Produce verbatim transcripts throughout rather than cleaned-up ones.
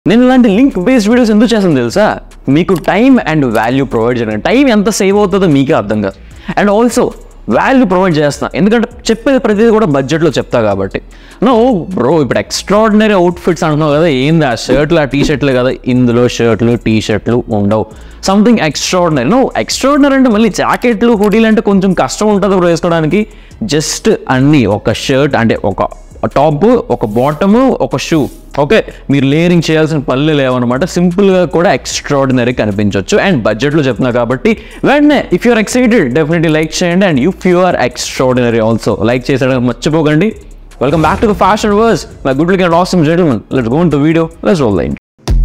నేను ఇలాంటి link based videos ఎందుకు చేస్తాను తెలుసా? మీకు టైం అండ్ వాల్యూ ప్రొవైడ్ చేయడం. టైం ఎంత సేవ్ అవుతుందో మీకే అర్థం కాదు, అండ్ ఆల్సో వాల్యూ ప్రొవైడ్ చేస్తున్నా, ఎందుకంటే చెప్పేది ప్రతిదీ కూడా బడ్జెట్లో చెప్తా కాబట్టి. నో బ్రో, ఇప్పుడు ఎక్స్ట్రాడినరీ అవుట్ఫిట్స్ అంటున్నావు కదా, ఏంది ఆ షర్ట్లు ఆ టీ షర్ట్లే కదా? ఇందులో షర్ట్లు టీ షర్ట్లు ఉండవు, సంథింగ్ ఎక్స్ట్రాడినరీ. నో, ఎక్స్ట్రాడినరీ అంటే మళ్ళీ జాకెట్లు హుడీలు అంటే కొంచెం కష్టం ఉంటుంది బ్రో వేసుకోవడానికి. జస్ట్ అన్నీ ఒక షర్ట్ అంటే ఒక టాప్, ఒక బాటము, ఒక షూ, ఓకే, మీరు లేయరింగ్ చేయాల్సిన పనులు లేవన్నమాట. సింపుల్గా కూడా ఎక్స్ట్రాడినరీ కనిపించవచ్చు, అండ్ బడ్జెట్లో చెప్తున్నా కాబట్టి వెంటనే if you are excited definitely like చేయండి, and if you are extraordinary also like చేసేయడం మర్చిపోకండి. Welcome back to the fashion verse, my good looking and awesome gentlemen. Let's go into the video, let's roll the intro.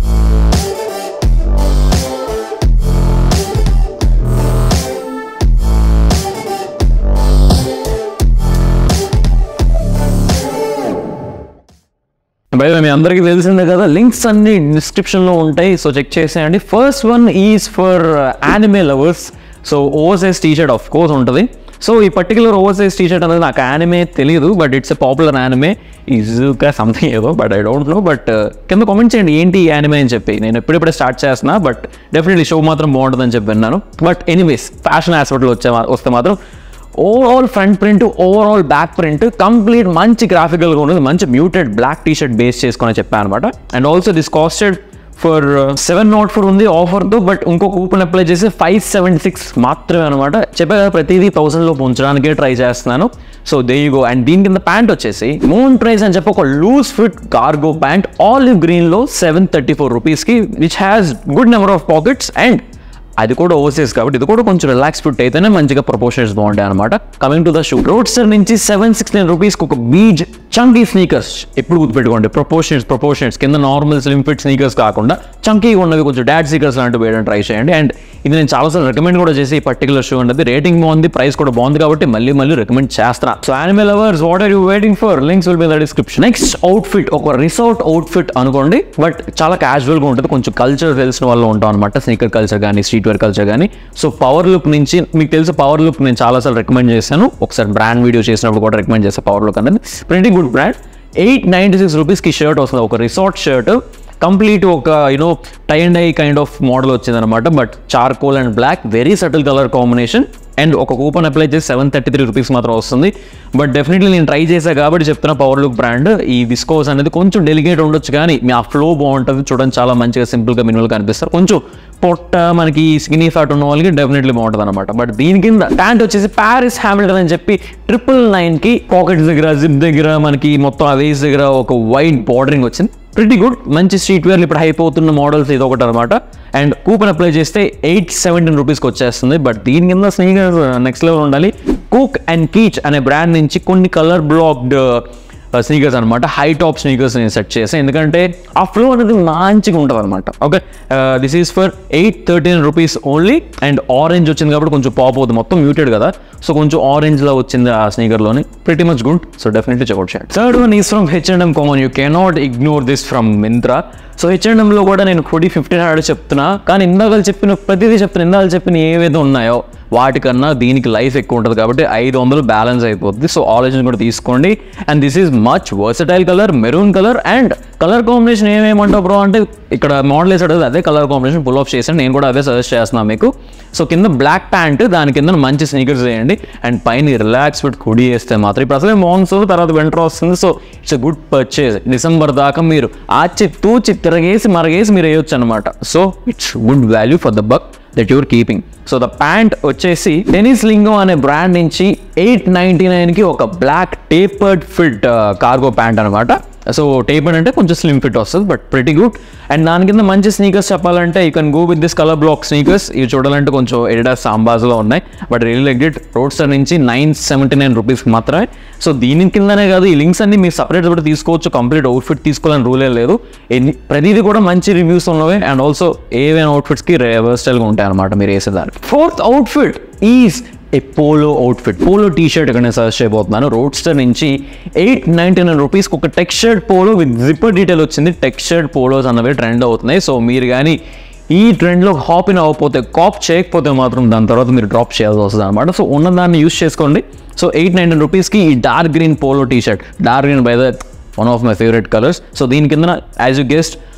బై మీ అందరికీ తెలిసిందే కదా, links అన్ని డిస్క్రిప్షన్లో ఉంటాయి, సో చెక్ చేసేయండి. First one is for anime lovers. So over size T shirt of course ఉంటుంది. సో ఈ particular over size T shirt అనేది నాకు యానిమే తెలియదు, but it's a popular anime, ఇజుకా సంథింగ్ ఏదో, but I don't know. But కింద comment చేయండి ఏంటి ఈ యానిమే అని చెప్పి. నేను ఎప్పుడెప్పుడే స్టార్ట్ చేస్తున్నా, బట్ డెఫినెట్లీ షో మాత్రం బాగుంటుందని చెప్పి విన్నాను. బట్ ఎనీవేస్, ఫ్యాషన్ ఆస్పెక్ట్లో వచ్చే వస్తే మాత్రం overall front print, overall back print complete మంచి గ్రాఫికల్గా ఉంటుంది, మంచి muted black T shirt base చేసుకొని చెప్పాను అనమాట. And also this costed for seven naught four ఉంది ఆఫర్తో, బట్ ఇంకో కూపన్ అప్లై చేసి ఫైవ్ సెవెంటీ సిక్స్ మాత్రమే అనమాట. చెప్పా కదా, ప్రతిదీ థౌసండ్లో ఉంచడానికే ట్రై చేస్తున్నాను. So there you go. And దీని కింద ప్యాంట్ వచ్చేసి మోన్ ప్రైస్ అని చెప్పి ఒక loose fit cargo pant olive గ్రీన్లో సెవెన్ థర్టీ ఫోర్ రూపీస్కి, which has good number of pockets, and అది కూడా ఓవర్సైజ్ కాబట్టి ఇది కూడా కొంచెం రిలాక్స్ ఫిట్ అయితేనే మంచిగా ప్రపోర్షన్స్ బాగుంటాయి అనమాట. Coming to the shoe, Roadster నుంచి సెవెన్ సిక్స్టీన్ రూపీస్కి ఒక బీజ్ చంకీ స్నీకర్స్. ఎప్పుడు గుర్తుపెట్టుకోండి, ప్రపోర్షన్స్ ప్రపోర్షన్స్ కింద నార్మల్ స్లిమ్ ఫిట్ స్నీకర్స్ కాకుండా చంకీగా ఉన్నవి కొంచెం డాడ్ స్నీకర్స్ లాంటివి వేయడం ట్రై చేయండి. అండ్ ఇది నేను చాలాసార్లు రికమెండ్ కూడా చేసి ఈ పర్టికులర్ షూ అనేది రేటింగ్ బాగుంది, ప్రైస్ కూడా బాగుంది కాబట్టి మళ్ళీ మళ్ళీ రికమెండ్ చేస్తున్నా. So anime lovers, what are you waiting for? Links will be in the description. Next outfit ఒక రిసార్ట్ అవుట్ఫిట్ అనుకోండి, బట్ చాలా క్యాజువల్గా ఉంటుంది, కొంచెం కల్చర్ తెలిసిన వాళ్ళు ఉంటాం అనమాట. స్నీకర్ కల్చర్ కానీ స్ట్రీట్ వేర్ కల్చర్ కానీ. సో పవర్ లుక్ నుంచి మీకు తెలుసు, పవర్ లుక్ నేను చాలాసార్లు రికమెండ్ చేశాను, ఒకసారి బ్రాండ్ వీడియో చేసినప్పుడు కూడా రికమెండ్ చేస్తాను. పవర్ లుక్ అనేది pretty good brand. Eight ninety six రూపీస్కి షర్ట్ వస్తుంది, ఒక రిసార్ట్ షర్ట్ కంప్లీట్, ఒక you know tie and dye kind of model వచ్చింది అనమాట. But charcoal and black, very subtle colour combination, and ఒక కూపన్ అప్లై చేసి సెవెన్ థర్టీ త్రీ రూపీస్ మాత్రం వస్తుంది. బట్ డెఫినెట్లీ నేను ట్రై చేశాను కాబట్టి చెప్తున్నా, పవర్ లుక్ బ్రాండ్. ఈ విస్కోస్ అనేది కొంచెం డెలికేట్ ఉండొచ్చు, కానీ మీ ఆ ఫ్లో బాగుంటుంది, చూడండి చాలా మంచిగా సింపుల్గా మినిమల్గా కనిపిస్తారు. కొంచెం పొట్ట మనకి స్కినీ ఫ్యాట్ ఉన్న వాళ్ళకి డెఫినెట్లీ బాగుంటుంది అనమాట. బట్ దీని కింద ప్యాంట్ వచ్చేసి ప్యారిస్ హ్యామిల్టన్ అని చెప్పి ట్రిపుల్ నైన్కి పాకెట్స్ దగ్గర, జిప్ దగ్గర, మనకి మొత్తం ఆ వేస్ దగ్గర ఒక వైట్ బార్డరింగ్ వచ్చింది. ప్రిటీ గుడ్, మంచి స్ట్రీట్ వేర్లు ఇప్పుడు హైప్ అవుతున్న మోడల్స్ ఇది ఒకటి అనమాట. అండ్ కూపన్ అప్లై చేస్తే ఎయిట్ సెవెంటీన్ రూపీస్కి వచ్చేస్తుంది. బట్ దీని కింద స్నీకర్స్ నెక్స్ట్ లెవెల్ ఉండాలి. కుక్ అండ్ కీచ్ అనే బ్రాండ్ నుంచి కొన్ని కలర్ బ్లాక్డ్ స్నీకర్స్ అనమాట, హై టాప్ స్నీకర్స్ నేను సెట్ చేసాను, ఎందుకంటే ఆ ఫ్లో అనేది మంచిగా ఉంటుంది అనమాట. Okay, this is for eight thirteen rupees only. And orange వచ్చింది కాబట్టి కొంచెం పాప్ అవుతుంది, మొత్తం మ్యూటెడ్ కదా, సో కొంచెం ఆరెంజ్లో వచ్చింది ఆ స్నీకర్లోని, pretty much good. So definitely check out చేయండి. Third one is from H and M come on, you cannot ignore this from Myntra. So H and ఎమ్లో కూడా నేను హుడీ ఫిఫ్టీన్ హండ్రెడ్ చెప్తున్నా, కానీ ఇందాక చెప్పిన ప్రతిదీ చెప్తున్నా, ఇందాక చెప్పిన ఏవైతే ఉన్నాయో వాటికన్నా దీనికి లైఫ్ ఎక్కువ ఉంటుంది కాబట్టి ఐదు వందలు బ్యాలెన్స్ అయిపోతుంది. సో ఆలోచన కూడా తీసుకోండి. And this is much versatile colour, maroon colour, and colour combination ఏమేమంటావు బ్రో అంటే ఇక్కడ మోడల్ వేసాడు అదే కలర్ కాంబినేషన్ పుల్ ఆఫ్ చేశాను, నేను కూడా అదే సజెస్ట్ చేస్తున్నాను మీకు. సో కింద బ్లాక్ ప్యాంట్, దాని కింద మంచి స్నీకర్స్ వేయండి, అండ్ పైన రిలాక్స్ పెట్టి కుడి వేస్తే మాత్రం ఇప్పుడు అసలే మాన్సూన్ తర్వాత వింటర్ వస్తుంది. So it's a good purchase. December దాకా మీరు ఆచి తూచి తిరగేసి మరగేసి మీరు వేయొచ్చు అనమాట. So it's good value for the buck that your keeping. So the pant వచ్చేసి టెనిస్ లింగో అనే బ్రాండ్ నుంచి ఎయిట్ నైంటీ నైన్కి ఒక black tapered fit cargo pant అనమాట. సో టేపర్డ్ అంటే కొంచెం స్లిమ్ ఫిట్ వస్తుంది, బట్ ప్రిటీ గుడ్. అండ్ దాని కింద మంచి స్నీకర్స్ చెప్పాలంటే you can go with this colour black sneakers. ఇవి చూడాలంటే కొంచెం ఎడిడాస్ సాంబాజ్లో ఉన్నాయి, but real like it. Roadster నుంచి నైన్ సెవెంటీ నైన్ రూపీస్కి మాత్రమే. సో దీని కిందనే కాదు, ఈ లింక్స్ అన్ని మీరు సపరేట్ కూడా తీసుకోవచ్చు, కంప్లీట్ అవుట్ఫిట్ తీసుకోవాలని రూలే లేదు. ఎన్ని ప్రతిదీ కూడా మంచి రివ్యూస్ ఉన్నవి, అండ్ ఆల్సో ఏవైనా అవుట్ఫిట్స్కి వర్స్టైల్గా ఉంటాయి అనమాట మీరు వేసేదాన్ని. Fourth outfit is a polo outfit, polo T shirt ఇక్కడ నేను సజెస్ట్ చేయబోతున్నాను. రోడ్స్టర్ నుంచి ఎయిట్ నైంటీ నైన్ రూపీస్కి ఒక textured polo with zipper detail వచ్చింది. టెక్స్చర్డ్ పోలోస్ అన్నవి ట్రెండ్ అవుతున్నాయి. సో మీరు కానీ ఈ ట్రెండ్లో హాప్ ఇన్ అవ్వకపోతే, కాప్ చేయకపోతే మాత్రం దాని తర్వాత మీరు డ్రాప్ చేయాల్సి వస్తుంది అనమాట. సో ఉన్నదాన్ని యూస్ చేసుకోండి. సో ఎయిట్ నైంటీ రూపీస్కి ఈ dark green polo T shirt, dark green by the one of my favourite colours. So దీని కింద as you guessed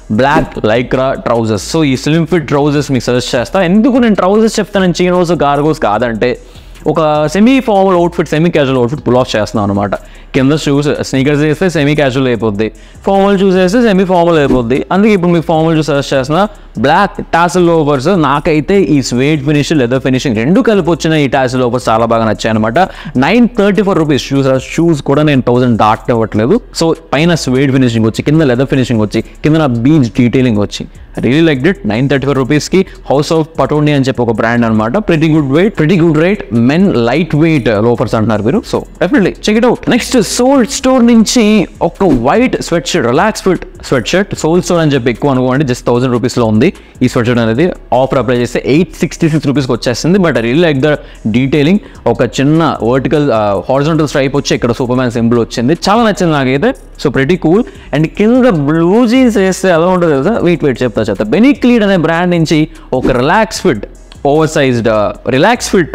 black Lycra trousers. So ఈ స్లిమ్ ఫిట్ ట్రౌజర్స్ మీకు సజెస్ట్ చేస్తా. ఎందుకు నేను ట్రౌజర్స్ చెప్తాను చీనోస్ కార్గోస్ కాదంటే, ఒక semi formal outfit semi casual outfit pull off చేస్తున్నాం అనమాట. కింద షూస్ స్నీకర్స్ వేస్తే సెమీ క్యాజువల్ అయిపోద్ది, ఫార్మల్ షూస్ వేస్తే సెమీ ఫార్మల్ అయిపోద్ది. అందుకే ఇప్పుడు మీకు ఫార్మల్ షూస్ సజెస్ట్ చేస్తున్నా. బ్లాక్ టాసిల్ లోవర్స్, నాకైతే ఈ స్వేడ్ ఫినిష్ లెదర్ ఫినిషింగ్ రెండు కలిపి వచ్చిన ఈ టాసిల్ లోవర్స్ చాలా బాగా నచ్చాయి అనమాట. Nine thirty four rupees shoes shoes కూడా నేను థౌసండ్ దాట్ అవ్వట్లేదు. సో పైన స్వేడ్ ఫినిషింగ్ వచ్చి, కింద లెదర్ ఫినిషింగ్ వచ్చి, కింద నా బీచ్ డీటెయిలింగ్ వచ్చి, really like it. Nine thirty four రూపీస్కి హౌస్ ఆఫ్ పటోని అని చెప్పి ఒక బ్రాండ్ అనమాట. Pretty good weight pretty good rate men light weight loafers అంటున్నారు మీరు. So definitely check it out. Next souled store నుంచి ఒక white sweat shirt, relax fit sweat shirt. Souled store అని చెప్పి ఎక్కువ అనుకోండి, జస్ట్ థౌసండ్ రూపీస్లో ఉంది ఈ స్వెట్ షర్ట్ అనేది. ఆఫర్ అప్లై చేస్తే ఎయిట్ సిక్స్టీ సిక్స్ రూపీస్కి వచ్చేస్తుంది. But real like the detailing, ఒక చిన్న వర్టికల్ హారిజాంటల్ స్ట్రైప్ వచ్చి ఇక్కడ సూపర్ మ్యాన్ సింబల్ వచ్చింది, చాలా నచ్చింది నాకైతే. So pretty cool. అండ్ కింద బ్లూ జీన్స్ వేస్తే ఎలా ఉంటుంది కదా, వెయిట్ వెయిట్ చెప్తా చెప్తా బెనిక్లీడ్ అనే బ్రాండ్ నుంచి ఒక relax fit over sized relax fit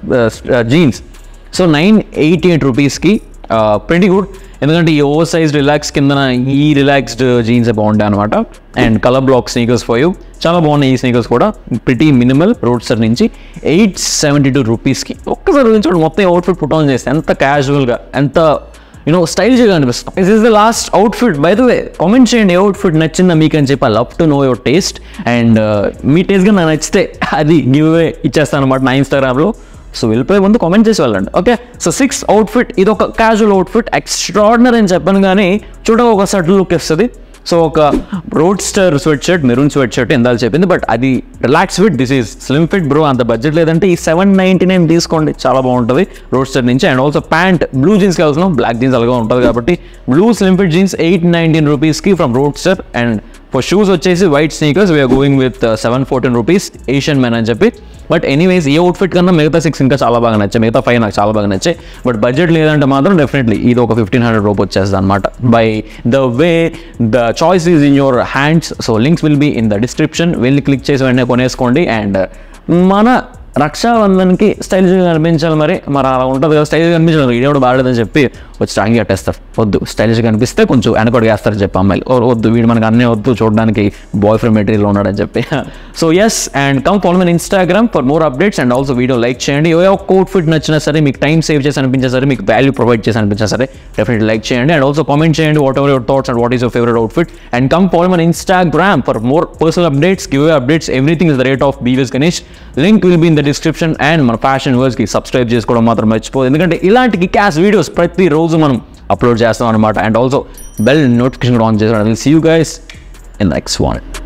jeans. So nine eighty eight రూపీస్కి ప్రెటీ గుడ్. ఎందుకంటే ఈ ఓవర్ సైజ్ రిలాక్స్ కింద ఈ రిలాక్స్డ్ జీన్స్ బాగుంటాయి అనమాట. And colour black sneakers for you, చాలా బాగున్నాయి ఈ స్నీకర్స్ కూడా. ప్రిటీ మినిమల్ రోడ్స్టర్ నుంచి ఎయిట్ సెవెంటీ టూ రూపీస్కి. ఒక్కసారి చూడండి మొత్తం అవుట్ఫిట్ పుట్ ఆన్ చేస్తే ఎంత క్యాజువల్గా, ఎంత యూనో స్టైల్గా అనిపిస్తుంది. This is the last outfit. By the way comment చేయండి ఏ అవుట్ఫిట్ నచ్చిందా మీకు అని చెప్పి. I love to know your taste. And మీ టేస్ట్గా నాకు నచ్చితే అది గివ్ అవే ఇచ్చేస్తాను అనమాట నా ఇన్స్టాగ్రామ్లో. సో వెళ్ళిపోయే ముందు కామెంట్ చేసి వెళ్ళండి. ఓకే, సో సిక్స్ అవుట్ఫిట్, ఇది ఒక క్యాజువల్ అవుట్ఫిట్. ఎక్స్ట్రాడినరీ అని చెప్పాను కానీ చూడ ఒక సటిల్ లుక్ ఇస్తుంది. సో ఒక Roadster sweat shirt, maroon sweat shirt ఎందాలు చెప్పింది, బట్ అది relax fit. This is slim fit bro. అంత బడ్జెట్ లేదంటే ఈ సెవెన్ నైంటీ నైన్ తీసుకోండి, చాలా బాగుంటుంది రోడ్స్టర్ నుంచి. And also pant blue jeans కావాల్సిన, బ్లాక్ జీన్స్ అలాగే ఉంటుంది కాబట్టి blue slim fit jeans eight nineteen రూపీస్కి from Roadster. And for shoes వచ్చేసి white sneakers we're going with seven fourteen rupees Asian men అని చెప్పి. బట్ ఎనీవేస్ ఈ అవుట్ఫిట్ కన్నా మిగతా సిక్స్ ఇంకా చాలా బాగా నచ్చాయి, మిగతా ఫైవ్ నాకు చాలా బాగా నచ్చాయి. బట్ బడ్జెట్ లేదంటే మాత్రం డెఫినెట్లీ ఇది ఒక ఫిఫ్టీన్ హండ్రెడ్ రూప్ వచ్చేస్తుంది అనమాట. By the way the choice is in your hands. So links will be in the description. వెళ్ళి క్లిక్ చేసి వెంటనే కొనేసుకోండి. అండ్ మన రక్షాబంధన్కి స్టైల్గా కనిపించాలి, మరి మరి అలా ఉంటుంది కదా, స్టైల్గా కనిపించాలి. వీడియో కూడా బాగలేదని చెప్పి వచ్చి టాంగి కట్టేస్తారు. వద్దు, స్టైలిష్గా కనిపిస్తే కొంచెం వెనకడుగు వేస్తారని చెప్పి అమ్మాయిలు. వద్దు, వీడు మనకు అన్నీ వద్దు, చూడడానికి బాయ్ ఫ్రెండ్ మెటీరియల్ ఉన్నాడని చెప్పి. So yes, and come follow my Instagram for more updates. And also video like చేయండి. ఏ ఒక్క అవుట్ఫిట్ నచ్చినా సరే, మీకు టైం సేవ్ చేసి అనిపించినా సరే, మీకు వాల్యూ ప్రొవైడ్ చేసి అనిపించినా సరే, డెఫినెట్లీ లైక్ చేయండి. అండ్ ఆల్సో కామెంట్ చేయండి what ever your thoughts and what is your favourite outfit. And come follow my Instagram for more personal updates, give away updates, everything is the rate of BVS Ganesh. Link will be in the description. And మన fashion వర్డ్స్కి subscribe చేసుకోవడం మాత్రం మర్చిపోదు, ఎందుకంటే ఇలాంటి cash videos ప్రతిరోజు మనం upload చేస్తాం అనమాట. And also bell notification on చేస్తాం. I will see you guys in next one.